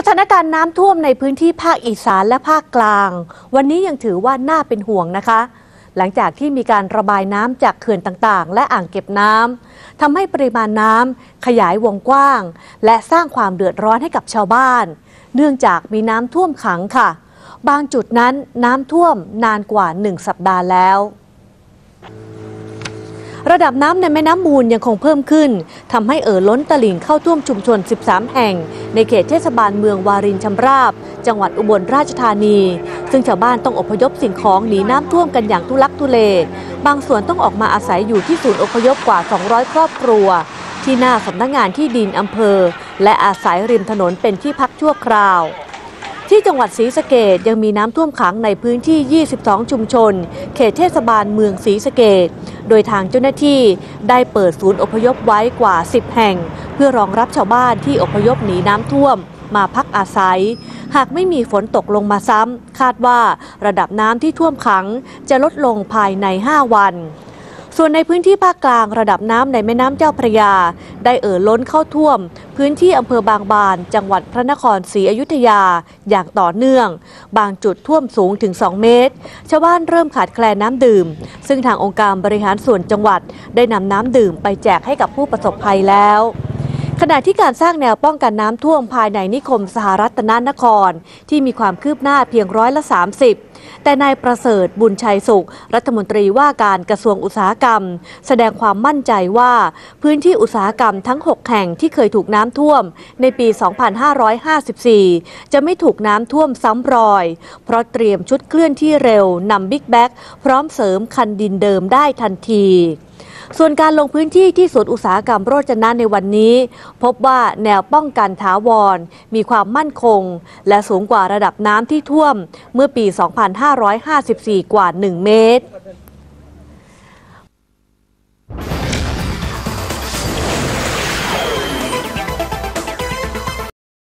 ถานการณ์น้ำท่วมในพื้นที่ภาคอีสานและภาคกลางวันนี้ยังถือว่าน่าเป็นห่วงนะคะหลังจากที่มีการระบายน้ำจากเขื่อนต่างๆและอ่างเก็บน้ำทำให้ปริมาณน้ำขยายวงกว้างและสร้างความเดือดร้อนให้กับชาวบ้านเนื่องจากมีน้ำท่วมขังค่ะบางจุดนั้นน้ำท่วมนานกว่า1 สัปดาห์แล้วระดับน้ำในแม่น้ำมูลยังคงเพิ่มขึ้นทำให้ล้นตลิ่งเข้าท่วมชุมชน13 แห่งในเขตเทศบาลเมืองวารินชำราบจังหวัดอุบลราชธานีซึ่งชาวบ้านต้องอพยพสิ่งของหนีน้ำท่วมกันอย่างทุลักทุเลบางส่วนต้องออกมาอาศัยอยู่ที่ศูนย์อพยพกว่า200 ครอบครัวที่หน้าสำนักงานที่ดินอำเภอและอาศัยริมถนนเป็นที่พักชั่วคราวที่จังหวัดศรีสะเกษยังมีน้ำท่วมขังในพื้นที่ 22 ชุมชนเขตเทศบาลเมืองศรีสะเกษโดยทางเจ้าหน้าที่ได้เปิดศูนย์อพยพไว้กว่า10 แห่งเพื่อรองรับชาวบ้านที่อพยพหนีน้ำท่วมมาพักอาศัยหากไม่มีฝนตกลงมาซ้ำคาดว่าระดับน้ำที่ท่วมขังจะลดลงภายใน5 วันส่วนในพื้นที่ภาคกลางระดับน้ำในแม่น้ำเจ้าพระยาได้ล้นเข้าท่วมพื้นที่อำเภอบางบานจังหวัดพระนครศรีอยุธยาอย่างต่อเนื่องบางจุดท่วมสูงถึง2 เมตรชาวบ้านเริ่มขาดแคลนน้ำดื่มซึ่งทางองค์การบริหารส่วนจังหวัดได้นำน้ำดื่มไปแจกให้กับผู้ประสบภัยแล้วขณะที่การสร้างแนวป้องกันน้ำท่วมภายในนิคมสหรัตนนครที่มีความคืบหน้าเพียง30%แต่นายประเสริฐบุญชัยสุขรัฐมนตรีว่าการกระทรวงอุตสาหกรรมแสดงความมั่นใจว่าพื้นที่อุตสาหกรรมทั้ง6 แห่งที่เคยถูกน้ำท่วมในปี 2554 จะไม่ถูกน้ำท่วมซ้ำรอยเพราะเตรียมชุดเคลื่อนที่เร็วนำบิ๊กแบ็กพร้อมเสริมคันดินเดิมได้ทันทีส่วนการลงพื้นที่ที่สวนอุตสาหกรรมโรจนะในวันนี้พบว่าแนวป้องกันถาวรมีความมั่นคงและสูงกว่าระดับน้ำที่ท่วมเมื่อปี 2554 กว่า 1 เมตร